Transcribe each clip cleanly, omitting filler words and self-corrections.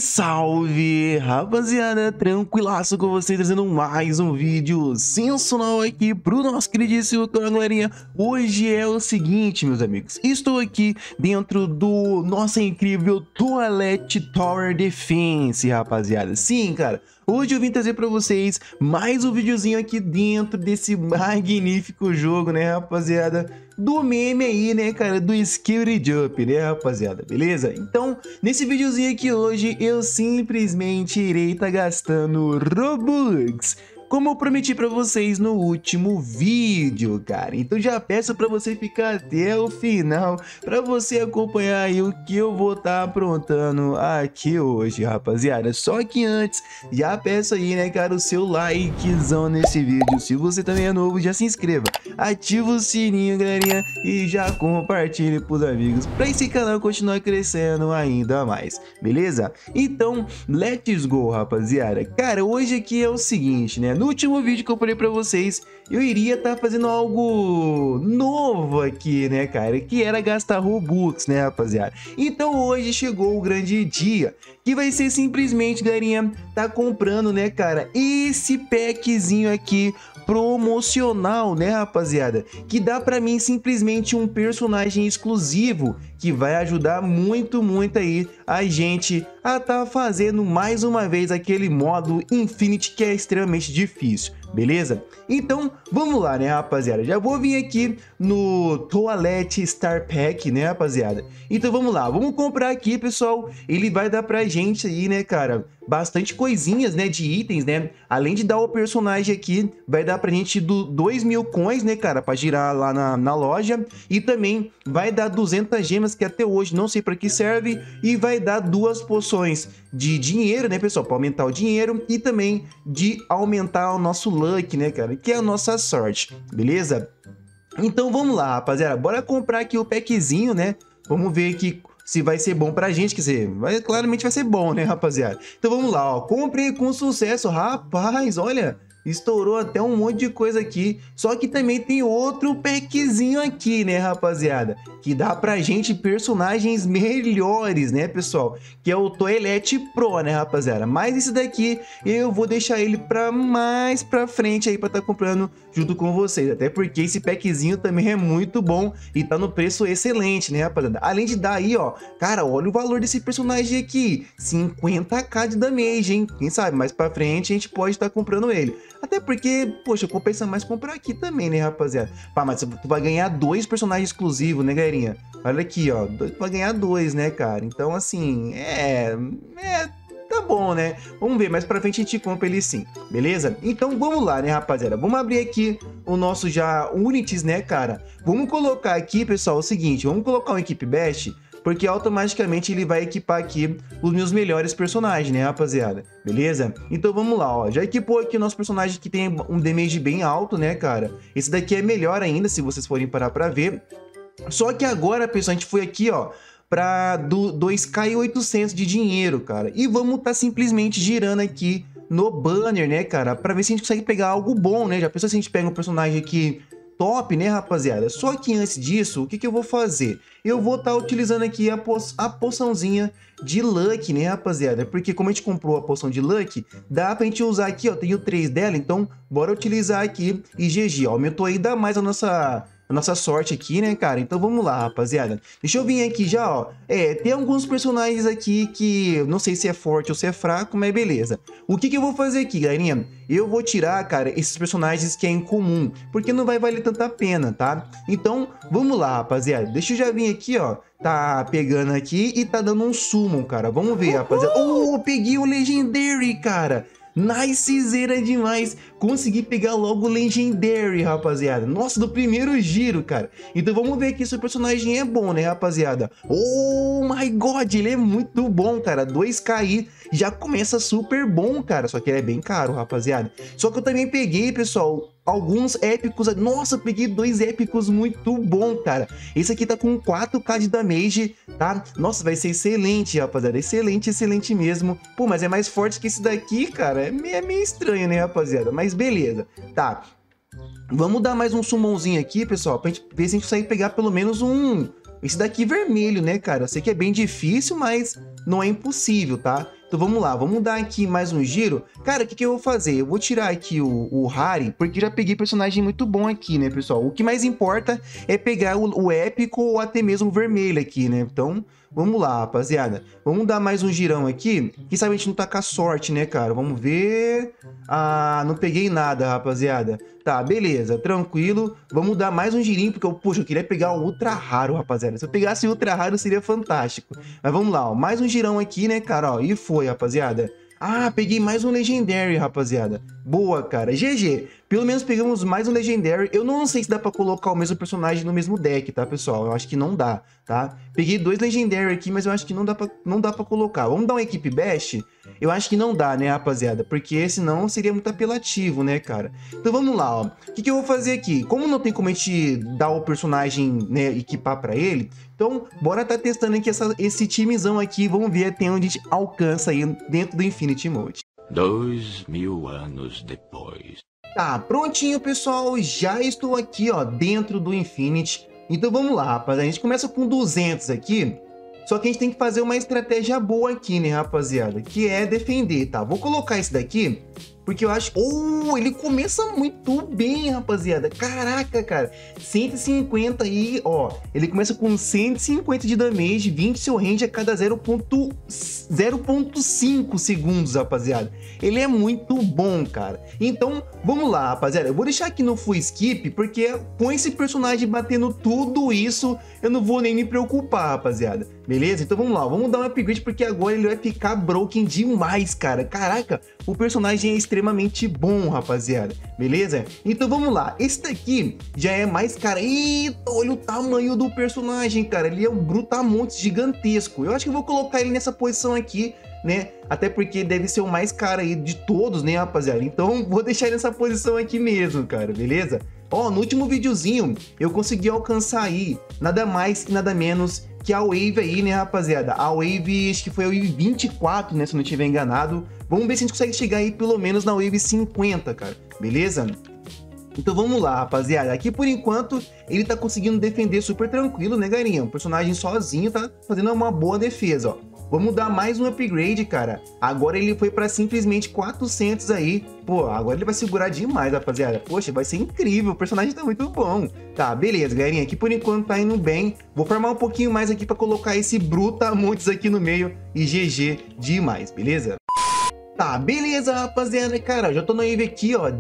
Salve, rapaziada, tranquilaço com vocês, trazendo mais um vídeo sensacional aqui pro nosso queridíssimo canal, galerinha. Hoje é o seguinte, meus amigos, estou aqui dentro do nossa incrível Toilet Tower Defense, rapaziada. Sim, cara, hoje eu vim trazer pra vocês mais um videozinho aqui dentro desse magnífico jogo, né, rapaziada? Do meme aí, né, cara, do Skill Jump, né, rapaziada, beleza? Então, nesse videozinho aqui hoje, eu simplesmente irei estar gastando Robux, como eu prometi pra vocês no último vídeo, cara. Então já peço pra você ficar até o final, pra você acompanhar aí o que eu vou estar aprontando aqui hoje, rapaziada. Só que antes, já peço aí, né, cara, o seu likezão nesse vídeo. Se você também é novo, já se inscreva, ativa o sininho, galerinha, e já compartilhe pros amigos, pra esse canal continuar crescendo ainda mais, beleza? Então, let's go, rapaziada. Cara, hoje aqui é o seguinte, né? No último vídeo que eu falei pra vocês, eu iria estar fazendo algo novo aqui, né, cara? Que era gastar Robux, né, rapaziada? Então hoje chegou o grande dia, que vai ser simplesmente, galerinha, tá comprando, né, cara, esse packzinho aqui promocional, né, rapaziada? Que dá pra mim simplesmente um personagem exclusivo que vai ajudar muito aí a gente a tá fazendo mais uma vez aquele modo Infinity que é extremamente difícil, beleza? Então, vamos lá, né, rapaziada? Já vou vir aqui no Toilet Star Pack, né, rapaziada? Então, vamos lá. Vamos comprar aqui, pessoal. Ele vai dar pra gente aí, né, cara, bastante coisinhas, né, de itens, né? Além de dar o personagem aqui, vai dar pra gente 2.000 coins, né, cara, pra girar lá na loja. E também vai dar 200 gemas, que até hoje não sei pra que serve. E vai dar 2 poções de dinheiro, né, pessoal, pra aumentar o dinheiro. E também de aumentar o nosso luck, né, cara, que é a nossa sorte, beleza? Então vamos lá, rapaziada, bora comprar aqui o packzinho, né? Vamos ver aqui se vai ser bom pra gente, quer dizer, claramente vai ser bom, né, rapaziada? Então vamos lá, ó, comprei com sucesso, rapaz, olha, estourou até um monte de coisa aqui, só que também tem outro packzinho aqui, né, rapaziada, que dá pra gente personagens melhores, né, pessoal, que é o Toilet Pro, né, rapaziada, mas esse daqui eu vou deixar ele pra mais pra frente aí pra tá comprando junto com vocês, até porque esse packzinho também é muito bom e tá no preço excelente, né, rapaziada, além de dar aí, ó, cara, olha o valor desse personagem aqui, 50k de damage, hein, quem sabe, mais pra frente a gente pode estar comprando ele. Até porque, poxa, compensa mais comprar aqui também, né, rapaziada? Pá, mas tu vai ganhar 2 personagens exclusivos, né, galerinha? Olha aqui, ó. Tu vai ganhar 2, né, cara? Então, assim, tá bom, né? Vamos ver, mais pra frente a gente compra ele sim, beleza? Então, vamos lá, né, rapaziada? Vamos abrir aqui o nosso já Unities, né, cara? Vamos colocar aqui, pessoal, o seguinte. Vamos colocar um Equipe Best, porque automaticamente ele vai equipar aqui os meus melhores personagens, né, rapaziada? Beleza? Então vamos lá, ó. Já equipou aqui o nosso personagem que tem um damage bem alto, né, cara? Esse daqui é melhor ainda, se vocês forem parar pra ver. Só que agora, pessoal, a gente foi aqui, ó, pra 2.800 de dinheiro, cara. E vamos tá simplesmente girando aqui no banner, né, cara? Pra ver se a gente consegue pegar algo bom, né? Já pensou se a gente pega um personagem aqui top, né, rapaziada? Só que antes disso, o que eu vou fazer? Eu vou estar utilizando aqui a poçãozinha de Luck, né, rapaziada? Porque como a gente comprou a poção de Luck, dá pra gente usar aqui, ó, tenho 3 dela, então bora utilizar aqui e GG, ó, aumentou ainda mais a nossa sorte aqui, né, cara? Então vamos lá, rapaziada. Deixa eu vir aqui já, ó. Tem alguns personagens aqui que eu não sei se é forte ou se é fraco, mas beleza. O que eu vou fazer aqui, galerinha? Eu vou tirar, cara, esses personagens que é incomum, porque não vai valer tanta pena, tá? Então, vamos lá, rapaziada. Deixa eu já vir aqui, ó. Tá pegando aqui e tá dando um summon, cara. Vamos ver, rapaziada. Oh, peguei o Legendary, cara. Nicezeira demais. Consegui pegar logo o Legendary, rapaziada. Nossa, do primeiro giro, cara. Então vamos ver aqui se o personagem é bom, né, rapaziada? Oh my god, ele é muito bom, cara. 2k já começa super bom, cara. Só que ele é bem caro, rapaziada. Só que eu também peguei, pessoal, alguns épicos. Nossa, eu peguei 2 épicos muito bom, cara. Esse aqui tá com 4k de damage, tá? Nossa, vai ser excelente, rapaziada. Excelente mesmo. Pô, mas é mais forte que esse daqui, cara. É meio estranho, né, rapaziada? Mas beleza. Tá. Vamos dar mais um summonzinho aqui, pessoal, pra gente ver se a gente consegue pegar pelo menos um... Esse daqui vermelho, né, cara? Eu sei que é bem difícil, mas não é impossível, tá? Então vamos lá, vamos dar aqui mais um giro. Cara, o que eu vou fazer? Eu vou tirar aqui o Harry, porque já peguei personagem muito bom aqui, né, pessoal? O que mais importa é pegar o épico ou até mesmo o vermelho aqui, né? Então, vamos lá, rapaziada. Vamos dar mais um girão aqui. Quem sabe a gente não tá com a sorte, né, cara? Vamos ver... Ah, não peguei nada, rapaziada. Tá, beleza, tranquilo. Vamos dar mais um girinho, porque poxa, eu queria pegar o ultra raro, rapaziada. Se eu pegasse o ultra raro, seria fantástico. Mas vamos lá, ó. Mais um girão aqui, né, cara, ó. E foi, rapaziada. Ah, peguei mais um Legendary, rapaziada. Boa, cara. GG. Pelo menos pegamos mais um Legendary. Eu não sei se dá pra colocar o mesmo personagem no mesmo deck, tá, pessoal? Eu acho que não dá, tá? Peguei 2 Legendary aqui, mas eu acho que não dá pra colocar. Vamos dar uma equipe best? Eu acho que não dá, né, rapaziada? Porque senão seria muito apelativo, né, cara? Então vamos lá, ó. O que eu vou fazer aqui? Como não tem como a gente dar o personagem, né, equipar pra ele, então bora tá testando aqui esse timezão aqui. Vamos ver até onde a gente alcança aí dentro do Infinity Mode. 2000 anos depois. Tá, prontinho, pessoal. Já estou aqui, ó, dentro do Infinity. Então vamos lá, rapaziada. A gente começa com 200 aqui. Só que a gente tem que fazer uma estratégia boa aqui, né, rapaziada? Que é defender, tá? Vou colocar esse daqui, porque eu acho... Oh, ele começa muito bem, rapaziada. Caraca, cara. 150 aí, ó. Ele começa com 150 de damage, 20 seu range a cada 0.5 segundos, rapaziada. Ele é muito bom, cara. Então, vamos lá, rapaziada. Eu vou deixar aqui no full skip, porque com esse personagem batendo tudo isso, eu não vou nem me preocupar, rapaziada. Beleza? Então vamos lá. Vamos dar um upgrade, porque agora ele vai ficar broken demais, cara. Caraca, o personagem é extremamente bom, rapaziada. Beleza? Então vamos lá. Esse daqui já é mais, cara. Eita, olha o tamanho do personagem, cara. Ele é um brutamontes gigantesco. Eu acho que eu vou colocar ele nessa posição aqui, né? Até porque deve ser o mais caro aí de todos, né, rapaziada? Então vou deixar ele nessa posição aqui mesmo, cara. Beleza? Ó, no último videozinho eu consegui alcançar aí nada mais e nada menos que a Wave aí, né, rapaziada? A Wave, acho que foi a Wave 24, né, se eu não estiver enganado. Vamos ver se a gente consegue chegar aí pelo menos na Wave 50, cara. Beleza? Então vamos lá, rapaziada. Aqui por enquanto ele tá conseguindo defender super tranquilo, né, galerinha? O personagem sozinho tá fazendo uma boa defesa, ó. Vamos dar mais um upgrade, cara. Agora ele foi pra simplesmente 400 aí. Pô, agora ele vai segurar demais, rapaziada. Poxa, vai ser incrível. O personagem tá muito bom. Tá, beleza, galerinha. Aqui por enquanto tá indo bem. Vou farmar um pouquinho mais aqui pra colocar esse Brutamontes aqui no meio. E GG demais, beleza? Tá, beleza, rapaziada. Cara, já tô no wave aqui, ó.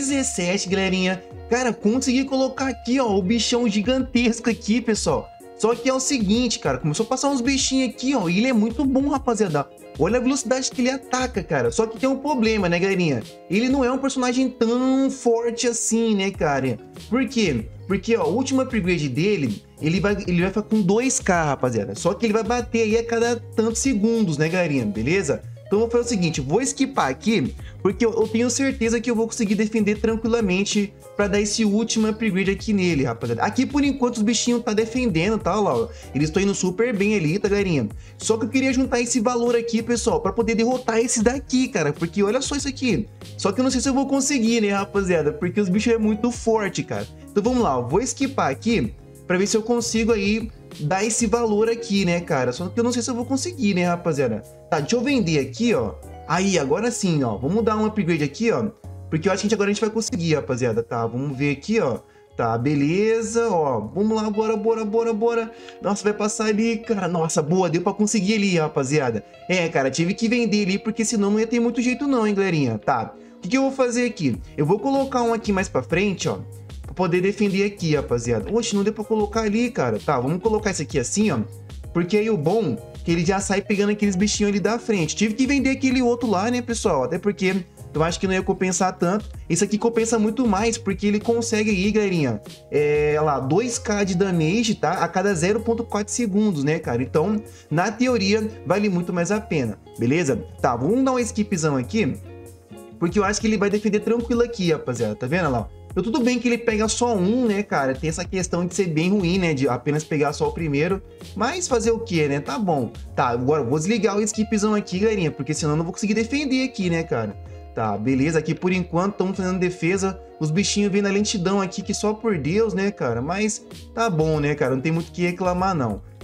17, galerinha. Cara, consegui colocar aqui, ó, o bichão gigantesco aqui, pessoal. Só que é o seguinte, cara, começou a passar uns bichinhos aqui, ó, e ele é muito bom, rapaziada. Olha a velocidade que ele ataca, cara. Só que tem um problema, né, galerinha? Ele não é um personagem tão forte assim, né, cara? Por quê? Porque, ó, o último upgrade dele, ele vai ficar com 2k, rapaziada. Só que ele vai bater aí a cada tantos segundos, né, galerinha? Beleza? Então eu vou fazer o seguinte, vou skipar aqui, porque eu tenho certeza que eu vou conseguir defender tranquilamente pra dar esse último upgrade aqui nele, rapaziada. Aqui por enquanto os bichinhos tá defendendo, tá, ó, eles estão indo super bem ali, tá, galerinha? Só que eu queria juntar esse valor aqui, pessoal, pra poder derrotar esses daqui, cara, porque olha só isso aqui. Só que eu não sei se eu vou conseguir, né, rapaziada, porque os bichos é muito forte, cara. Então vamos lá, ó, vou skipar aqui pra ver se eu consigo aí dar esse valor aqui, né, cara? Só que eu não sei se eu vou conseguir, né, rapaziada? Tá, deixa eu vender aqui, ó. Aí, agora sim, ó. Vamos dar um upgrade aqui, ó. Porque eu acho que agora a gente vai conseguir, rapaziada. Tá, vamos ver aqui, ó. Tá, beleza, ó. Vamos lá, bora. Nossa, vai passar ali, cara. Nossa, boa, deu pra conseguir ali, rapaziada. É, cara, tive que vender ali, porque senão não ia ter muito jeito não, hein, galerinha. Tá, o que eu vou fazer aqui? Eu vou colocar um aqui mais pra frente, ó. Pra poder defender aqui, rapaziada. Oxe, não deu pra colocar ali, cara. Tá, vamos colocar esse aqui assim, ó. Porque aí o bom é que ele já sai pegando aqueles bichinhos ali da frente. Tive que vender aquele outro lá, né, pessoal? Até porque eu acho que não ia compensar tanto. Esse aqui compensa muito mais, porque ele consegue aí, galerinha, olha lá, 2k de damage, tá? A cada 0.4 segundos, né, cara? Então, na teoria, vale muito mais a pena, beleza? Tá, vamos dar um skipzão aqui, porque eu acho que ele vai defender tranquilo aqui, rapaziada. Tá vendo lá? Tudo bem que ele pega só um, né, cara? Tem essa questão de ser bem ruim, né? De apenas pegar só o primeiro. Mas fazer o quê, né? Tá bom. Tá, agora eu vou desligar o skipzão aqui, galerinha. Porque senão eu não vou conseguir defender aqui, né, cara? Tá, beleza. Aqui por enquanto estamos fazendo defesa. Os bichinhos vêm na lentidão aqui, que só por Deus, né, cara? Mas tá bom, né, cara? Não tem muito o que reclamar, não.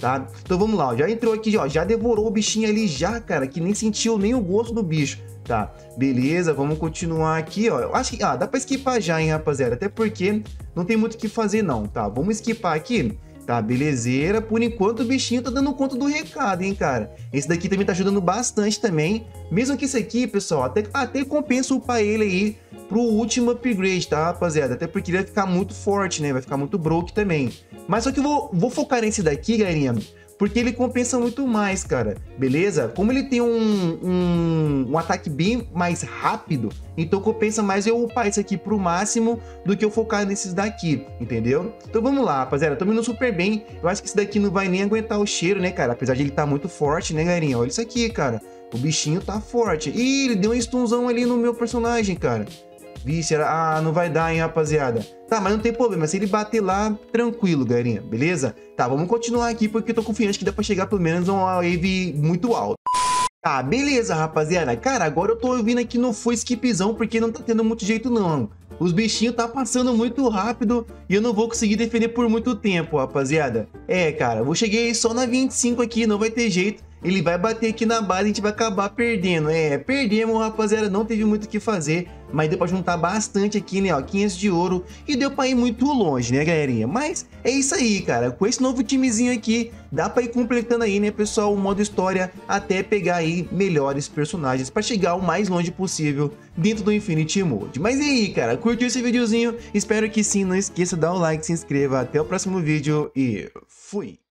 tá? Então vamos lá, ó, já entrou aqui, ó, já devorou o bichinho ali já, cara, que nem sentiu nem o gosto do bicho, tá? Beleza, vamos continuar aqui, ó. Eu acho que, dá pra esquipar já, hein, rapaziada, até porque não tem muito o que fazer não, tá? Vamos esquipar aqui. Tá, belezeira. Por enquanto o bichinho tá dando conta do recado, hein, cara. Esse daqui também tá ajudando bastante também. Mesmo que esse aqui, pessoal, até compensa upar ele aí pro último upgrade, tá, rapaziada? Até porque ele vai ficar muito forte, né? Vai ficar muito broke também. Mas só que eu vou focar nesse daqui, galerinha, porque ele compensa muito mais, cara, beleza? Como ele tem um ataque bem mais rápido, então compensa mais eu upar esse aqui pro máximo do que eu focar nesses daqui, entendeu? Então vamos lá, rapaziada, tô indo super bem. Eu acho que esse daqui não vai nem aguentar o cheiro, né, cara? Apesar de ele estar muito forte, né, galerinha? Olha isso aqui, cara. O bichinho tá forte. Ih, ele deu um stunzão ali no meu personagem, cara. Vixe, não vai dar, hein, rapaziada. Tá, mas não tem problema, se ele bater lá, tranquilo, galerinha, beleza? Tá, vamos continuar aqui, porque eu tô confiante que dá pra chegar pelo menos a uma wave muito alta. Tá, beleza, rapaziada. Cara, agora eu tô vindo aqui no full skipzão, porque não tá tendo muito jeito, não. Os bichinhos tá passando muito rápido e eu não vou conseguir defender por muito tempo, rapaziada. Cara, eu cheguei só na 25 aqui, não vai ter jeito. Ele vai bater aqui na base e a gente vai acabar perdendo. Perdemos, rapaziada, não teve muito o que fazer. Mas deu pra juntar bastante aqui, né, ó, 500 de ouro. E deu pra ir muito longe, né, galerinha? Mas é isso aí, cara. Com esse novo timezinho aqui, dá pra ir completando aí, né, pessoal, o modo história. Até pegar aí melhores personagens pra chegar o mais longe possível dentro do Infinity Mode. Mas e aí, cara, curtiu esse videozinho? Espero que sim, não esqueça de dar o like, se inscreva. Até o próximo vídeo e fui!